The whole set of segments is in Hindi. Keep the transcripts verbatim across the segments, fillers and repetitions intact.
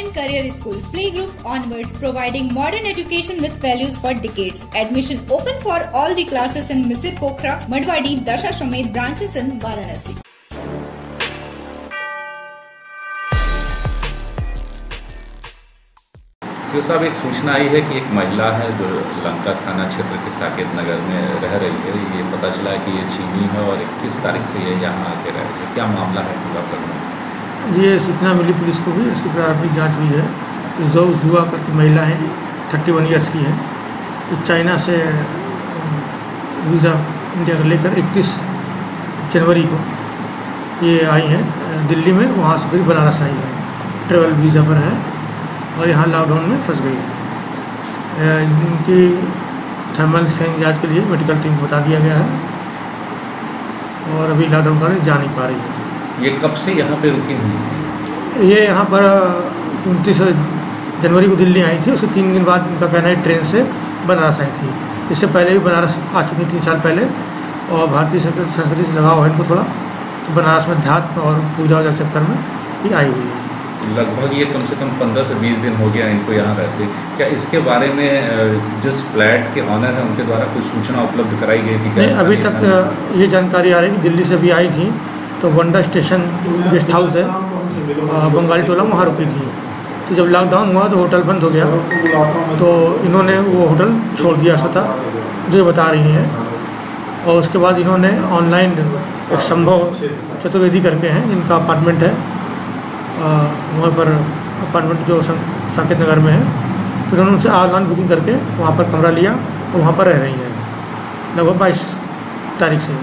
Government Career School, Playgroup onwards, providing modern education with values for decades. Admission open for all the classes in Misir Pokhara, Madwadi, Dasha Shamed branches in Varanasi. तो साहब, एक सूचना आई है कि एक महिला है जो लंका थाना क्षेत्र के साकेत नगर में रह रही है। ये पता चला है कि ये चीनी है और इक्कीस तारीख से ये यहाँ आके रह रही है। क्या मामला है पूरा करना? ये सूचना मिली पुलिस को भी, इसकी प्रारंभिक जांच हुई है। जो जुआ करती महिला है, थर्टी वन ईयर्स की है। ये चाइना से वीज़ा इंडिया का लेकर इकतीस जनवरी को ये आई है दिल्ली में, वहाँ से फिर बनारस आई है। ट्रेवल वीज़ा पर है और यहाँ लॉकडाउन में फंस गई है। इनकी थर्मल स्कैनिंग जांच के लिए मेडिकल टीम को बता दिया गया है और अभी लॉकडाउन कारण जा नहीं पा रही है। ये कब से यहाँ पे रुकी हुई? ये यहाँ पर उनतीस जनवरी को दिल्ली आई थी। उसके तीन दिन बाद उनका कहना है ट्रेन से बनारस आई थी। इससे पहले भी बनारस आ चुकी तीन साल पहले और भारतीय संस्कृति से लगाव है इनको थोड़ा, तो बनारस में ध्यान और पूजा वूजा चक्कर में ही आई हुई है। लगभग ये कम से कम पंद्रह से बीस दिन हो गया इनको यहाँ रहते। क्या इसके बारे में जिस फ्लैट के ऑनर हैं उनके द्वारा कुछ सूचना उपलब्ध कराई गई थी? नहीं, अभी तक ये जानकारी आ रही है कि दिल्ली से भी आई थी, तो वंडा स्टेशन गेस्ट हाउस है बंगाली टोला, वहाँ रुकी थी। तो जब लॉकडाउन हुआ तो होटल बंद हो गया, तो इन्होंने वो होटल छोड़ दिया स्वतः, जो बता रही हैं। और उसके बाद इन्होंने ऑनलाइन एक संभव चतुर्वेदी करके हैं, जिनका अपार्टमेंट है वहाँ पर, अपार्टमेंट जो साकेत नगर में है, फिर उन्होंने उनसे ऑनलाइन बुकिंग करके वहाँ पर कमरा लिया और वहाँ पर रह रही हैं लगभग बाईस तारीख से।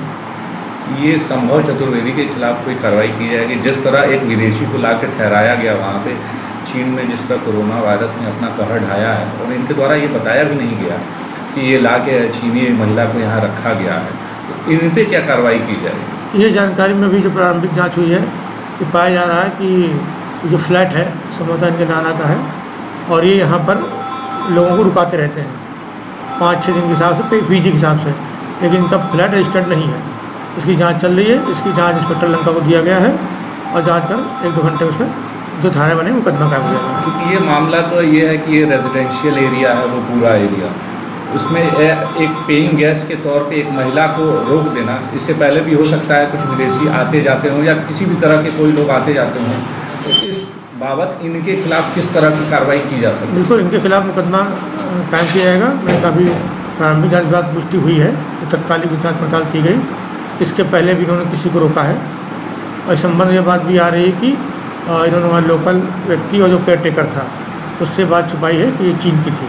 ये संभव चतुर्वेदी के खिलाफ कोई कार्रवाई की जाएगी? जिस तरह एक विदेशी को ला कर ठहराया गया वहाँ पे चीन में, जिस तरह कोरोना वायरस ने अपना कहर ढाया है, और इनके द्वारा ये बताया भी नहीं गया कि ये ला के चीनी महिला को यहाँ रखा गया है, तो इन पर क्या कार्रवाई की जाएगी? ये जानकारी में भी जो प्रारंभिक जाँच हुई है, ये पाया जा रहा है कि जो फ्लैट है संभवतः इनके नाना का है और ये यहाँ पर लोगों को रुकाते रहते हैं पाँच छः दिन के हिसाब से, पीजी के हिसाब से, लेकिन इनका फ्लैट रजिस्टर्ड नहीं है। इसकी जांच चल रही है। इसकी जांच इंस्पेक्टर लंका को दिया गया है और जांच कर एक दो घंटे में उसमें जो धारा बने मुकदमा कायम हो जाएगा। क्योंकि ये मामला तो ये है कि ये रेजिडेंशियल एरिया है, वो पूरा एरिया, उसमें एक पेइंग गेस्ट के तौर पे एक महिला को रोक देना, इससे पहले भी हो सकता है कुछ विदेशी आते जाते हों या किसी भी तरह के कोई लोग आते जाते हों, तो इस बाबत इनके खिलाफ किस तरह की कार्रवाई की जा सकती है? बिल्कुल, इनके खिलाफ मुकदमा कायम किया जाएगा। मैं काफ़ी प्रारंभिक जांच बाद पुष्टि हुई है, तो तत्कालिक जांच पड़ताल की गई। इसके पहले भी इन्होंने किसी को रोका है और इस संबंध में बात भी आ रही है कि इन्होंने वहाँ लोकल व्यक्ति और जो केयर टेकर था उससे बात छुपाई है कि ये चीन की थी।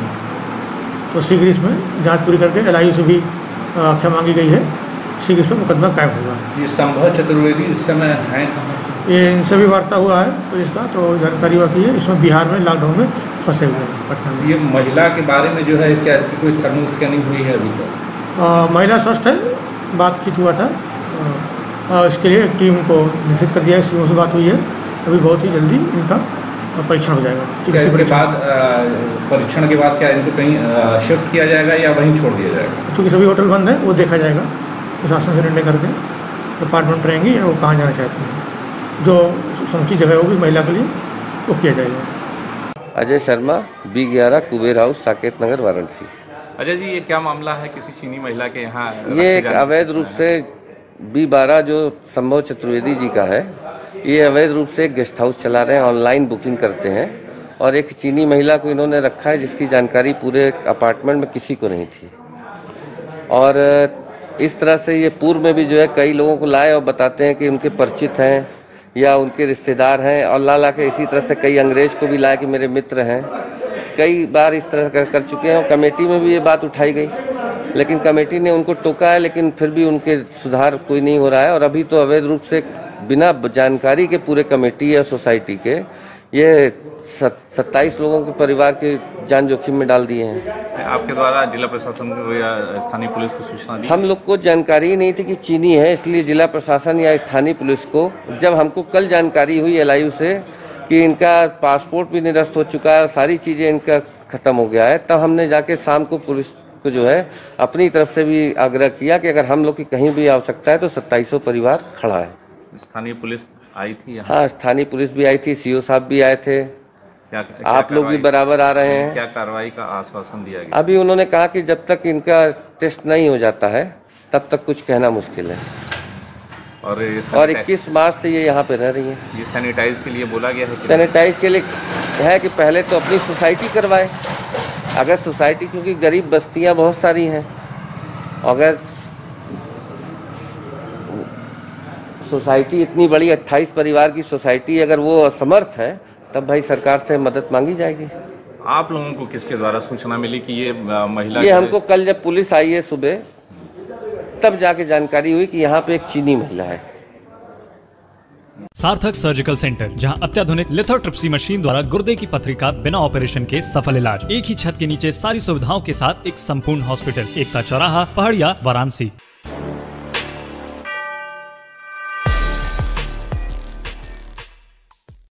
तो शीघ्र इसमें जांच पूरी करके एल आई से भी आख्या मांगी गई है, शीघ्र इसमें मुकदमा कायम होगा। ये संभव चतुर्वेदी इस समय हैं कहाँ? ये इनसे भी वार्ता हुआ है पुलिस का, तो जानकारी हुआ कि है इसमें बिहार में लॉकडाउन में फंसे हुए हैं पटना में। ये महिला के बारे में जो है, क्या इसकी कोई थर्मल स्कैनिंग हुई है अभी तक? महिला स्वस्थ है, बातचीत हुआ था। आ, इसके लिए एक टीम को निश्चित कर दिया है, सीओ से बात हुई है। अभी बहुत ही जल्दी इनका परीक्षण हो जाएगा। क्या इसके बाद परीक्षण के बाद क्या इनको कहीं शिफ्ट किया जाएगा या वहीं छोड़ दिया जाएगा? क्योंकि सभी होटल बंद है, वो देखा जाएगा प्रशासन से निर्णय करके अपार्टमेंट रहेंगी या वो कहाँ जाना चाहती हैं। जो समुचित जगह होगी महिला के लिए वो किया जाएगा। अजय शर्मा, बी ग्यारह कुबेर हाउस, साकेत नगर, वाराणसी। अजय जी, ये क्या मामला है किसी चीनी महिला के यहाँ? ये एक अवैध रूप से बी बारह जो संभव चतुर्वेदी जी का है, ये अवैध रूप से एक गेस्ट हाउस चला रहे हैं, ऑनलाइन बुकिंग करते हैं और एक चीनी महिला को इन्होंने रखा है जिसकी जानकारी पूरे अपार्टमेंट में किसी को नहीं थी। और इस तरह से ये पूर्व में भी जो है कई लोगों को लाए और बताते हैं कि उनके परिचित हैं या उनके रिश्तेदार हैं, और ला ला के इसी तरह से कई अंग्रेज को भी लाए कि मेरे मित्र हैं। कई बार इस तरह कर, कर चुके हैं और कमेटी में भी ये बात उठाई गई, लेकिन कमेटी ने उनको टोका है, लेकिन फिर भी उनके सुधार कोई नहीं हो रहा है। और अभी तो अवैध रूप से बिना जानकारी के पूरे कमेटी या सोसाइटी के ये सत्ताईस लोगों के परिवार के जान जोखिम में डाल दिए हैं। आपके द्वारा जिला प्रशासन को या स्थानीय पुलिस को सूचना दी? हम लोग को जानकारी ही नहीं थी कि चीनी है, इसलिए जिला प्रशासन या स्थानीय पुलिस को जब हमको कल जानकारी हुई एल आई से कि इनका पासपोर्ट भी निरस्त हो चुका है, सारी चीज़ें इनका ख़त्म हो गया है, तब हमने जाके शाम को पुलिस को जो है अपनी तरफ से भी आग्रह किया कि अगर हम लोग की कहीं भी आवश्यकता है तो सत्ताईसों परिवार खड़ा है। स्थानीय पुलिस आई थी? हाँ, स्थानीय पुलिस भी आई थी, सीओ साहब भी आए थे। क्या, क्या आप लोग भी बराबर आ रहे हैं। क्या कार्रवाई का आश्वासन दिया गया? अभी उन्होंने कहा कि जब तक इनका टेस्ट नहीं हो जाता है तब तक कुछ कहना मुश्किल है। और और इक्कीस मार्च से ये यहाँ पे रह रही हैं। ये सैनिटाइज के लिए बोला गया है? सैनिटाइज के लिए है कि पहले तो अपनी सोसाइटी करवाए। अगर सोसाइटी, क्योंकि गरीब बस्तियाँ बहुत सारी हैं, अगर सोसाइटी इतनी बड़ी अट्ठाईस परिवार की सोसाइटी अगर वो असमर्थ है तब भाई सरकार से मदद मांगी जाएगी। आप लोगों को किसके द्वारा सूचना मिली कि ये महिला? ये हमको कल जब पुलिस आई है सुबह तब जाके जानकारी हुई कि यहाँ पे एक चीनी महिला है। सार्थक सर्जिकल सेंटर, जहां अत्याधुनिक लिथोट्रिप्सी मशीन द्वारा गुर्दे की पथरी का बिना ऑपरेशन के सफल इलाज। एक ही छत के नीचे सारी सुविधाओं के साथ एक संपूर्ण हॉस्पिटल। एकता चौराहा, पहाड़िया, वाराणसी।